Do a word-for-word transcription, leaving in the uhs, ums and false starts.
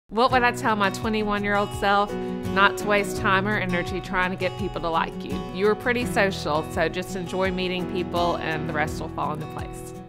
What would I tell my twenty-one-year-old self? Not to waste time or energy trying to get people to like you. You are pretty social, so just enjoy meeting people and the rest will fall into place.